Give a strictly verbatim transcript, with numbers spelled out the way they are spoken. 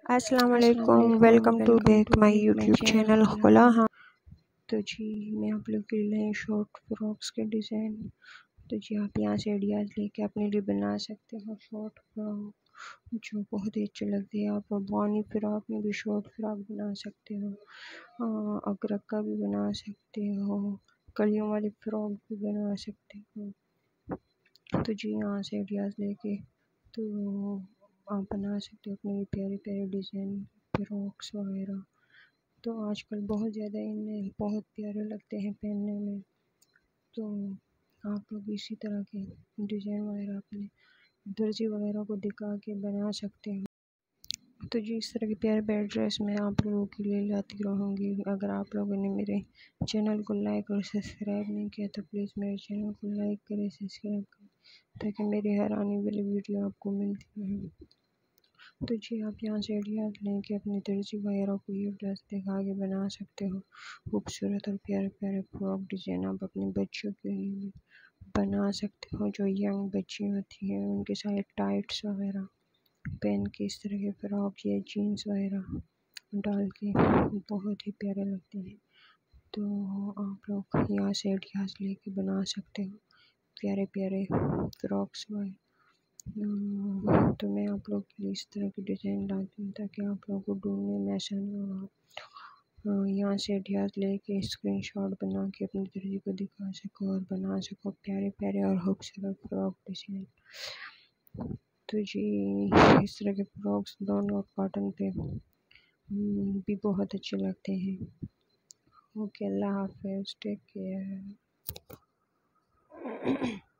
अस्सलाम अस्सलाम वालेकुम, वालेकुम, welcome to welcome back to my back my YouTube channel channel खुला खुला। हाँ। हाँ, तो जी मैं आप लोग के लिए शॉर्ट फ्रॉक्स के डिज़ाइन, तो जी आप यहाँ से आइडियाज़ लेके अपने लिए बना सकते हो शॉर्ट फ्रॉक जो बहुत ही अच्छे लगते हैं। आप बानी फ्रॉक में भी शॉर्ट फ्रॉक बना सकते हो, अगरक का भी बना सकते हो, कलियों वाली फ्रॉक भी बना सकते हो। तो जी यहाँ से आइडियाज़ लेके तो आप बना सकते हो अपने प्यारे प्यारे डिज़ाइन फ्रॉक्स वगैरह। तो आजकल बहुत ज़्यादा इनमें बहुत प्यारे लगते हैं पहनने में। तो आप लोग इसी तरह के डिज़ाइन वगैरह अपने दर्जी वगैरह को दिखा के बना सकते हो। तो जी इस तरह के प्यारे प्यारे ड्रेस मैं आप लोगों के लिए लाती रहूँगी। अगर आप लोगों ने मेरे चैनल को लाइक और सब्सक्राइब नहीं किया तो प्लीज़ मेरे चैनल को लाइक करें, सब्सक्राइब करें, ताकि मेरी हर आने वाली वीडियो आपको मिलती रहे। तो जी आप यहाँ से आइडियाज़ लेके अपनी दर्जी वगैरह को ये ड्रेस दिखा के बना सकते हो। खूबसूरत और प्यारे प्यारे फ्रॉक डिज़ाइन आप अपने बच्चों के लिए बना सकते हो। जो यंग बच्ची होती है उनके साथ टाइट्स वगैरह पहन के इस तरह के फ्रॉक या जीन्स वगैरह डाल के बहुत ही प्यारे लगते हैं। तो आप लोग यहाँ से आइडियाज़ लेके बना सकते हो प्यारे प्यारे फ्रॉक्स वगैरह। तो मैं आप लोग के लिए इस तरह की डिज़ाइन लाती हूँ ताकि आप लोगों को ढूंढने में आसानी हो। यहाँ से आइडियाज़ लेके स्क्रीनशॉट बना के अपनी दर्जी को दिखा सको और बना सको प्यारे प्यारे और खूबसूरत फ्रॉक डिज़ाइन। तो जी इस तरह के फ्रॉक्स दोनों कॉटन पे भी बहुत अच्छे लगते हैं। ओके, अल्लाह हाफ़िज़, टेक केयर।